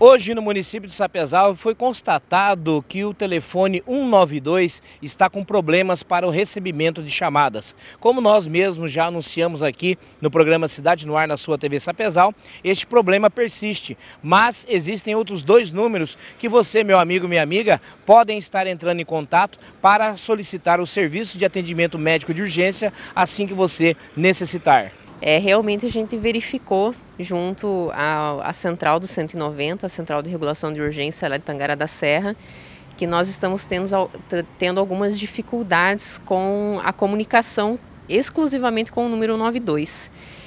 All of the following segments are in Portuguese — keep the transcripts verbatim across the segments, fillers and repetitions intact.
Hoje, no município de Sapezal, foi constatado que o telefone cento e noventa e dois está com problemas para o recebimento de chamadas. Como nós mesmos já anunciamos aqui no programa Cidade no Ar na sua T V Sapezal, este problema persiste, mas existem outros dois números que você, meu amigo, minha amiga, podem estar entrando em contato para solicitar o serviço de atendimento médico de urgência assim que você necessitar. É, realmente a gente verificou junto à, à central do cento e noventa, a central de regulação de urgência lá de Tangará da Serra, que nós estamos tendo, tendo algumas dificuldades com a comunicação exclusivamente com o número cento e noventa e dois.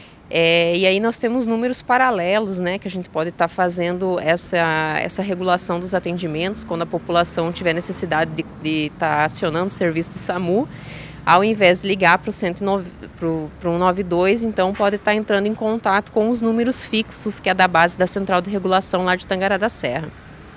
É, e aí nós temos números paralelos, né, que a gente pode estar fazendo essa, essa regulação dos atendimentos quando a população tiver necessidade de, de estar acionando o serviço do SAMU. Ao invés de ligar para o cento e noventa e dois, então pode estar entrando em contato com os números fixos, que é da base da Central de Regulação lá de Tangará da Serra.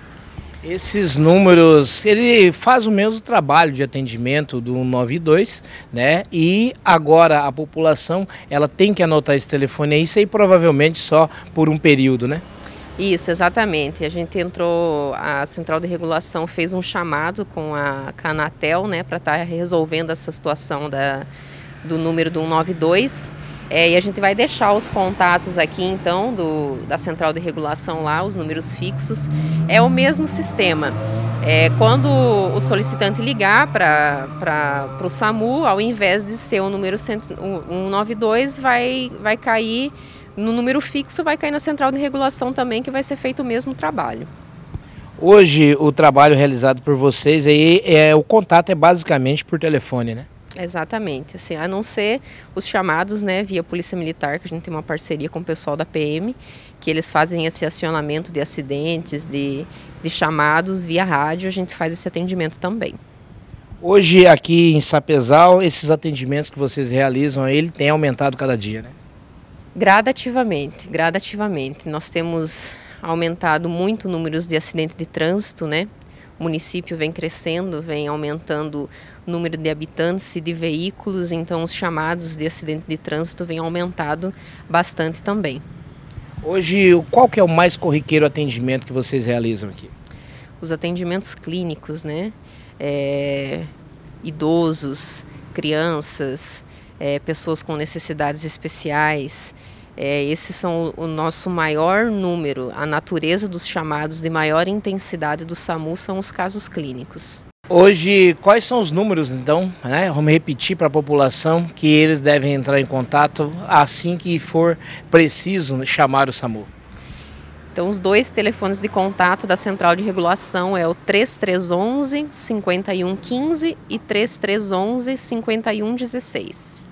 Esses números, ele faz o mesmo trabalho de atendimento do cento e noventa e dois, né? E agora a população, ela tem que anotar esse telefone aí, isso aí provavelmente só por um período, né? Isso, exatamente. A gente entrou, a Central de Regulação fez um chamado com a Canatel, né, para estar resolvendo essa situação da, do número do cento e noventa e dois. É, e a gente vai deixar os contatos aqui, então, do, da Central de Regulação lá, os números fixos. É o mesmo sistema. É, quando o solicitante ligar para o SAMU, ao invés de ser o número cento e noventa e dois, vai, vai cair no número fixo, vai cair na Central de Regulação também, que vai ser feito o mesmo trabalho. Hoje, o trabalho realizado por vocês, aí, é, o contato é basicamente por telefone, né? Exatamente, assim, a não ser os chamados, né, via Polícia Militar, que a gente tem uma parceria com o pessoal da P M, que eles fazem esse acionamento de acidentes, de, de chamados via rádio, a gente faz esse atendimento também. Hoje, aqui em Sapezal, esses atendimentos que vocês realizam, ele tem aumentado cada dia, né? Gradativamente, gradativamente. Nós temos aumentado muito números de acidentes de trânsito, né? O município vem crescendo, vem aumentando o número de habitantes e de veículos, então os chamados de acidente de trânsito vêm aumentado bastante também. Hoje, qual que é o mais corriqueiro atendimento que vocês realizam aqui? Os atendimentos clínicos, né? É, idosos, crianças, é, pessoas com necessidades especiais. É, esses são o nosso maior número. A natureza dos chamados de maior intensidade do SAMU são os casos clínicos. Hoje, quais são os números, então, né? Vamos repetir para a população que eles devem entrar em contato assim que for preciso chamar o SAMU. Então, os dois telefones de contato da Central de Regulação é o três três um um, cinco um um cinco e três três um um, cinco um um seis.